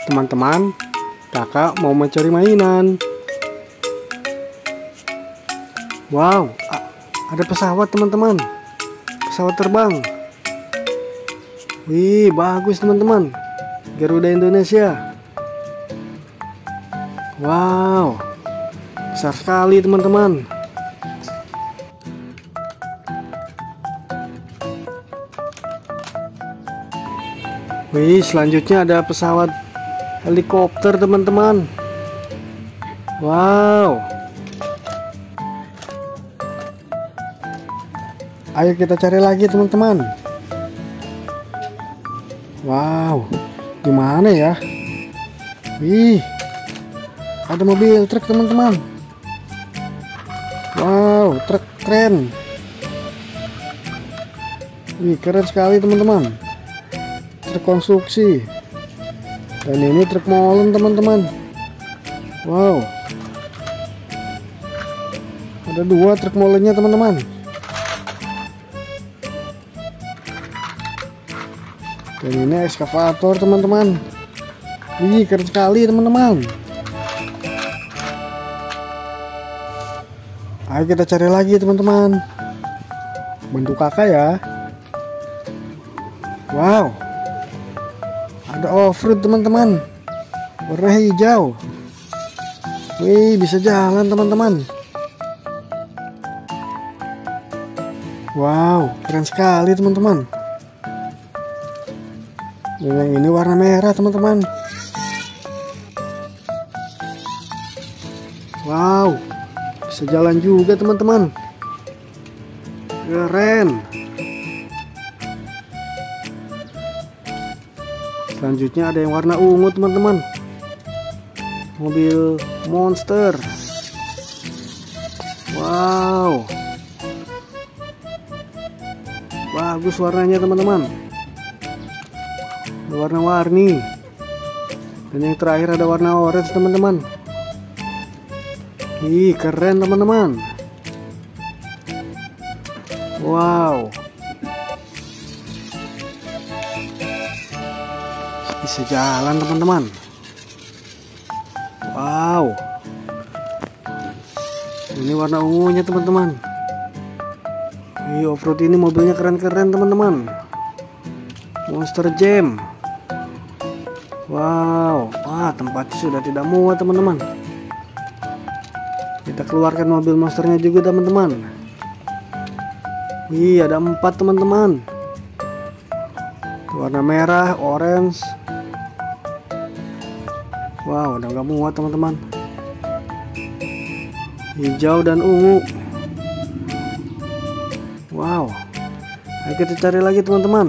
Teman-teman, kakak mau mencari mainan. Wow, ada pesawat teman-teman. Pesawat terbang. Wih, bagus teman-teman. Garuda Indonesia. Wow, besar sekali teman-teman. Wih, selanjutnya ada pesawat helikopter teman-teman. Wow. Ayo kita cari lagi teman-teman. Wow, gimana ya? Wih, ada mobil truk teman-teman. Wow, truk keren. Wih, keren sekali teman-teman. Truk konstruksi. Dan ini truk molen teman-teman. Wow, ada 2 truk molennya teman-teman. Dan ini ekskavator teman-teman. Wih, keren sekali teman-teman. Ayo kita cari lagi teman-teman. Bantu kakak ya. Wow, ada off-road teman-teman, warna hijau. Wih, bisa jalan teman-teman. Wow, keren sekali teman-teman. Dan yang ini warna merah teman-teman. Wow, bisa jalan juga teman-teman. Keren. Selanjutnya ada yang warna ungu teman-teman. Mobil monster. Wow, bagus warnanya teman-teman. Warna-warni. Dan yang terakhir ada warna orange teman-teman. Ih, keren teman-teman. Wow, bisa jalan teman-teman. Wow, ini warna ungunya teman-teman. Ih, off-road ini mobilnya keren-keren teman-teman. Monster Jam. Wow, wah, tempatnya sudah tidak muat teman-teman. Kita keluarkan mobil monsternya juga teman-teman. Wih, ada 4 teman-teman. Warna merah, orange. Wow, udah nggak muat teman-teman. Hijau dan ungu. Wow, ayo kita cari lagi teman-teman.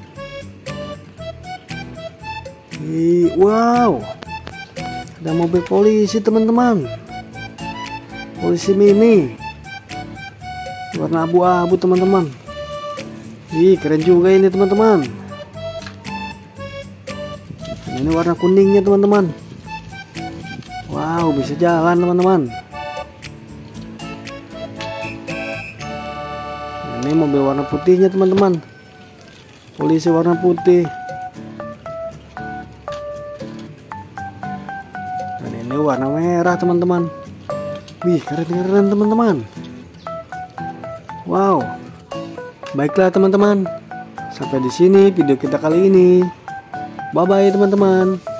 Wow, ada mobil polisi teman-teman. Polisi mini, warna abu-abu teman-teman. Ih, keren juga ini teman-teman. Ini warna kuningnya teman-teman. Wow, bisa jalan teman-teman. Ini mobil warna putihnya teman-teman. Polisi warna putih. Dan ini warna merah teman-teman. Wih, keren-keren teman-teman. Wow. Baiklah teman-teman. Sampai di sini video kita kali ini. Bye bye teman-teman.